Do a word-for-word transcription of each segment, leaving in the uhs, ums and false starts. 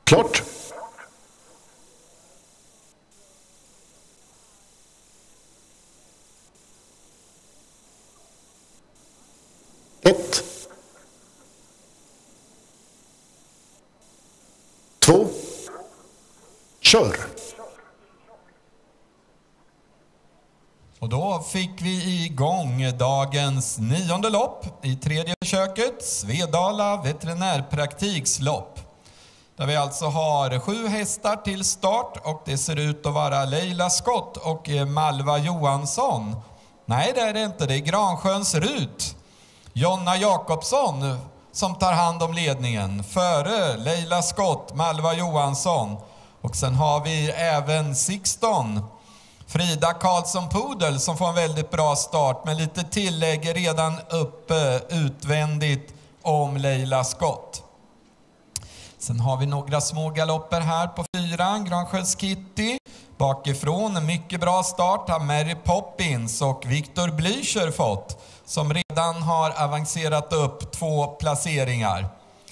Klart. Ett. Två. Kör. Och då fick vi igång dagens nionde lopp i tredje försöket, Svedala veterinärpraktikslopp. Där vi alltså har sju hästar till start och det ser ut att vara Leila Skott och Malva Johansson. Nej, det är det inte. Det är Gransjöns Rut, Jonna Jakobsson, som tar hand om ledningen före Leila Skott, Malva Johansson. Och sen har vi även sexton, Frida Karlsson Pudel, som får en väldigt bra start med lite tillägg redan uppe utvändigt om Leila Skott. Sen har vi några små galopper här på fyran. Gransjöns Kitty bakifrån, en mycket bra start har Mary Poppins och Victor Blücher fått, som redan har avancerat upp två placeringar.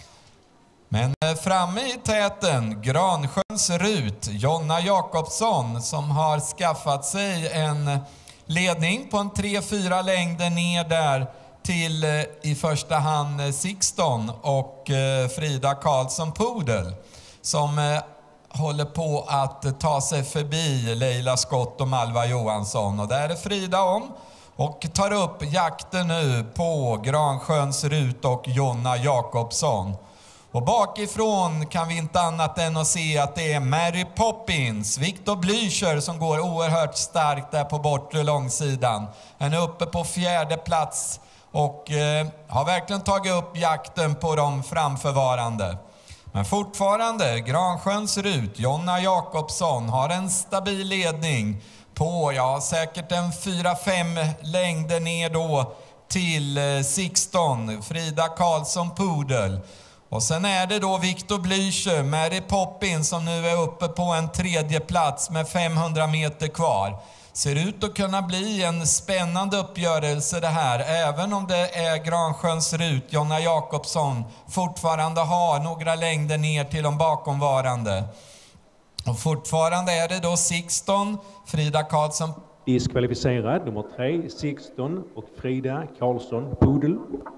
Men framme i täten, Gransjöns Rut, Jonna Jakobsson, som har skaffat sig en ledning på en tre fyra längder ner där till i första hand sexton och Frida Karlsson Pudel, som håller på att ta sig förbi Leila Skott och Malva Johansson. Och där är Frida om och tar upp jakten nu på Gransjöns Rut och Jonna Jakobsson. Och bakifrån kan vi inte annat än att se att det är Mary Poppins, Victor Blücher, som går oerhört starkt där på bortre långsidan. Han är uppe på fjärde plats och eh, har verkligen tagit upp jakten på de framförvarande. Men fortfarande, Gransjöns Rut, Jonna Jakobsson har en stabil ledning på, ja, säkert en fyra fem längder ner då till eh, sexton, Frida Karlsson Pudel. Och sen är det då Victor Blücher, Mary Poppins, som nu är uppe på en tredje plats med femhundra meter kvar. Ser ut att kunna bli en spännande uppgörelse det här, även om det är Gransjöns Rut, Jonna Jakobsson, fortfarande har några längder ner till de bakomvarande. Och fortfarande är det då sexton, Frida Karlsson. Diskvalificerad nummer tre, sexton och Frida Karlsson Pudel.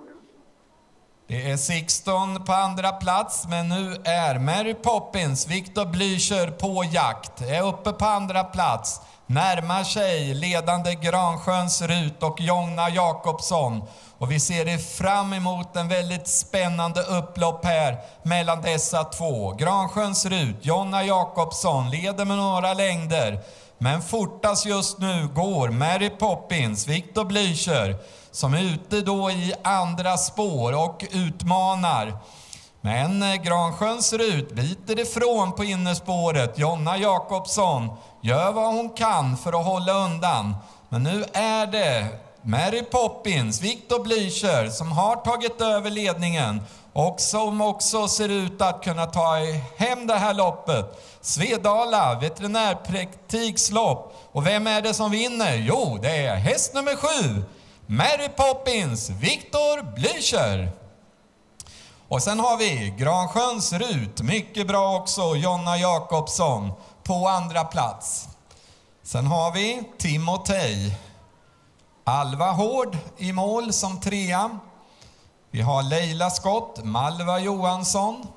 Det är sexton på andra plats, men nu är Mary Poppins, Victor Blücher på jakt. Är uppe på andra plats. Närmar sig ledande Gransjöns Rut och Jonna Jakobsson. Och vi ser det fram emot en väldigt spännande upplopp här mellan dessa två. Gransjöns Rut, Jonna Jakobsson leder med några längder. Men fortast just nu går Mary Poppins, Victor Blücher, som är ute då i andra spår och utmanar. Men Gransjöns Rut biter ifrån på innerspåret. Jonna Jakobsson gör vad hon kan för att hålla undan. Men nu är det Mary Poppins, Victor Blücher, som har tagit över ledningen och som också ser ut att kunna ta hem det här loppet. Svedala veterinärpraktikslopp. Och vem är det som vinner? Jo, det är häst nummer sju, Mary Poppins, Victor Blücher. Och sen har vi Gransjöns Rut, mycket bra också, Jonna Jakobsson på andra plats. Sen har vi Timotej, Alva Hård i mål som trea. Vi har Leila Skott, Malva Johansson.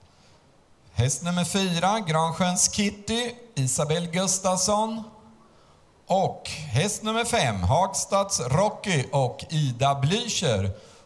Häst nummer fyra, Gransjöns Kitty, Isabel Gustafsson. Och häst nummer fem, Hagstads Rocky och Ida Blücher.